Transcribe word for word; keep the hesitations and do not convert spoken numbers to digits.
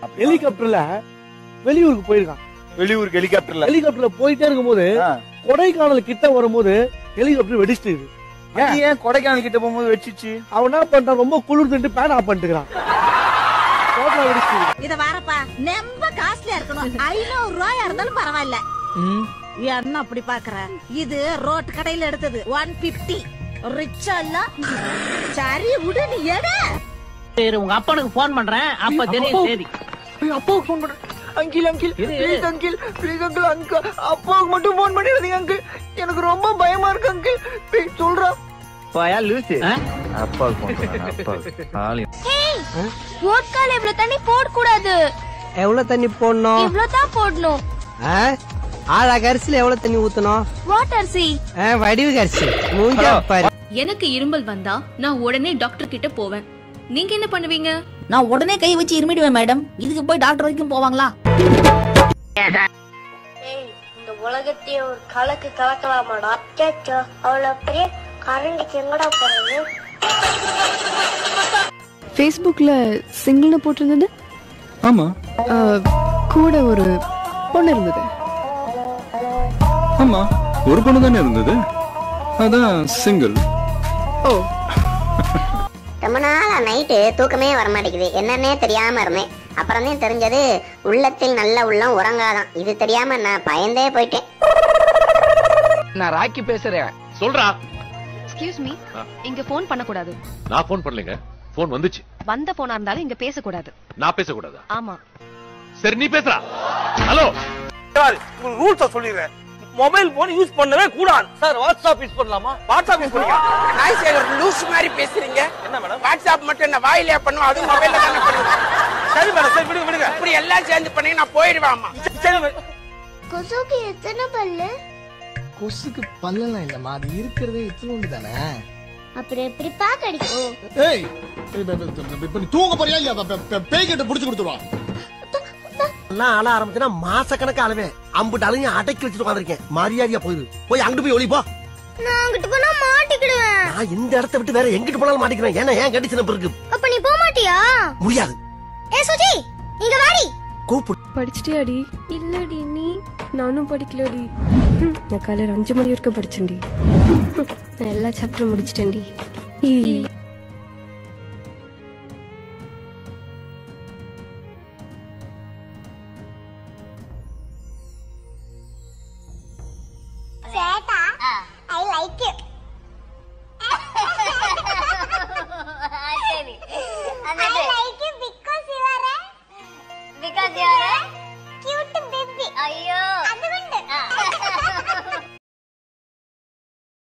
ஹெலிகாப்டர்ல வெளியூருக்கு போயிருக்கான். வெளியூருக்கு ஹெலிகாப்டர்ல ஹெலிகாப்டர்ல போயிட்டே இருக்கும்போது கொடைக்கானல் கிட்ட வரும்போது ஹெலிகாப்டர் வெடிச்சிட்டு. ஏன் கொடைக்கானல் கிட்ட போகும்போது வெடிச்சிச்சு? அவன் என்ன பண்றான், ரொம்ப குளிர்ந்துட்டு பேன் ஆஃப் பண்ணிட்டுறான். இத வரப்பா ரொம்ப காஸ்ட்லியா இருக்கணும், ஐநூறு ரூபாயா இருந்தாலும் பரவாயில்ல. என்ன அப்படி பாக்குற? இது ரோட் கடையில எடுத்தது ஒன் பிப்டி. ரிச்சா இல்ல? சரி விடு, நீ எடு. சரி, உங்க அப்பனுக்கு போன் பண்றேன், அப்ப தெரியும். சரி, அப்பாவுக்கு போன் பண்றேன். Uncle uncle please uncle please uncle uncle அப்பாவுக்கு மட்டும் போன் பண்ணிடுறீங்க அங்கிள். எனக்கு ரொம்ப பயமா இருக்கு அங்கிள். ப்ளீஸ் சொல்றா. பாயா லூசு. அப்பாவுக்கு போன் பண்ணா அப்பாவுக்கு ஆளு. ஹேய், வோட்கால இவ்ளோ தண்ணி போட கூடாது. எவ்வளவு தண்ணி போடணும்? இவ்ளோ தான் போடணும். ஆளா கரிசில எவ்வளவு தண்ணி ஊத்தணும்? வாட்டர் சி. வடிவு கரிசி. மூஞ்சா பாரு. எனக்கு இருமல் வந்தா நான் உடனே டாக்டர் கிட்ட போவேன். நீங்க என்ன பண்ணுவீங்க? நான் உடனே கை வச்சு இருமிடுவேன் மேடம். இதுக்கு போய் டாக்டர் வரைக்கும் போவாங்களா? ஏய், இந்த உலகத்தையே ஒரு கலக்கு கலக்கலாமாடா? கேச்சோ அவ்வளவு பெரிய கரண்டிக்கு எங்கடா போறது? ஃபேஸ்புக்ல சிங்கிள்னு போட்டிருந்தது. ஆமா, கூட ஒரு பொண்ணு இருந்தது. ஆமா, ஒரு பொண்ணு தானே இருந்தது. அதான் சிங்கிள். ஓ, ரொம்ப நாளா நைட்டு தூக்கமே வர மாட்டேங்குது. என்னன்னே தெரியாம இருந்தேன். அப்புறம் தான் தெரிஞ்சது உள்ளத்தில் நல்ல உள்ளம் உறங்காதான். இது தெரியாம நான் பயந்தே போயிட்டேன். நான் ராக்கி பேசுறேன். சொல்றா. எக்ஸ்கியூஸ் மீ, இங்க போன் பண்ண கூடாது. நான் போன் பண்ணலங்க, போன் வந்துச்சு. வந்த போனா இருந்தாலும் இங்க பேச கூடாது. நான் பேச கூடாதா? ஆமா. சரி, நீ பேசுறா. ஹலோ சார், உங்களுக்கு ரூல்ஸ் சொல்லிடுறேன். மொபைல் போன் யூஸ் பண்ணவே கூடாது. சார், வாட்ஸ்அப் யூஸ் பண்ணலாமா? வாட்ஸ்அப் யூஸ் பண்ணிக்கலாம். நாய் சேகர் லூஸ் மாதிரி பேசுறீங்க. என்ன மேடம்? வாட்ஸ்அப் மட்டும் என்ன வாயிலே பண்ணுவோம், அது மொபைல்ல தானே பண்ணுவோம். சரி மேடம், சரி விடுங்க விடுங்க. இப்படி எல்லாம் சேர்ந்து பண்ணி நான் போயிடுவாமா. கொசுக்கு எத்தனை பல்லு? கொசுக்கு பல்லெல்லாம் இல்லம்மா, அது இருக்கிறதே இத்தனோண்டு தானே. அப்புறம் எப்படி பாக்கடிக்கும்? ஏய், இப்ப நீ தூங்க போறியா இல்லையா? பேய் கிட்ட புடிச்சு கொடுத்துருவான். நான் ஆள ஆரம்பிச்சா மாச கணக்கு ஆளுவே. அம்புட்டு அலையும் அடக்கி வச்சுட்டு உட்காந்துருக்கேன். மரியாதையா போயிரு. போய் அங்கிட்டு போய் ஒளிப்பா. நான் அங்கிட்டு போனா மாட்டிக்கிடுவேன். நான் இந்த இடத்த விட்டு வேற எங்கிட்டு போனாலும் மாட்டிக்கிறேன். ஏன்னா ஏன் கண்டிஷன் இருக்கு. அப்ப நீ போக மாட்டியா? முடியாது. ஏ சுஜி, இங்க வாடி. கூப்பிடு. படிச்சிட்டியாடி? இல்லடி. நீ? நானும் படிக்கலடி. நான் காலையில அஞ்சு மணி வரைக்கும் படிச்சேன்டி. நான் எல்லா சாப்டரும் முடிச்சிட்டேன்டி. சேட்டா, I like you. சரி. I like you because you are a because you are a cute baby. ஐயோ